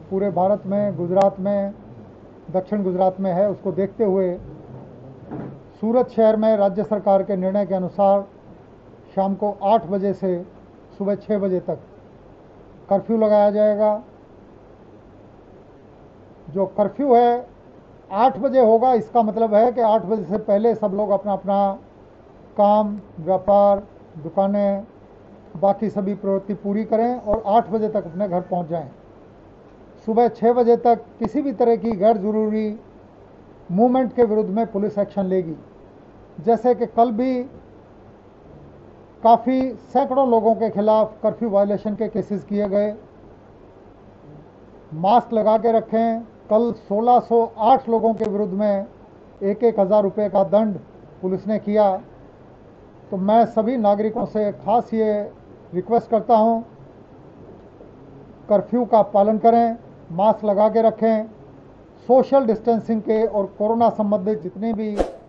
पूरे भारत में, गुजरात में, दक्षिण गुजरात में है, उसको देखते हुए सूरत शहर में राज्य सरकार के निर्णय के अनुसार शाम को 8 बजे से सुबह 6 बजे तक कर्फ्यू लगाया जाएगा। जो कर्फ्यू है 8 बजे होगा, इसका मतलब है कि 8 बजे से पहले सब लोग अपना अपना काम, व्यापार, दुकानें, बाकी सभी प्रवृत्ति पूरी करें और 8 बजे तक अपने घर पहुंच जाएं। सुबह 6 बजे तक किसी भी तरह की गैर ज़रूरी मूवमेंट के विरुद्ध में पुलिस एक्शन लेगी। जैसे कि कल भी काफ़ी सैकड़ों लोगों के खिलाफ कर्फ्यू वायलेशन के केसेस किए गए। मास्क लगा के रखें। कल 1608 लोगों के विरुद्ध में 1,000 रुपये का दंड पुलिस ने किया। तो मैं सभी नागरिकों से खास ये रिक्वेस्ट करता हूँ, कर्फ्यू का पालन करें, मास्क लगा के रखें, सोशल डिस्टेंसिंग के और कोरोना संबंधित जितने भी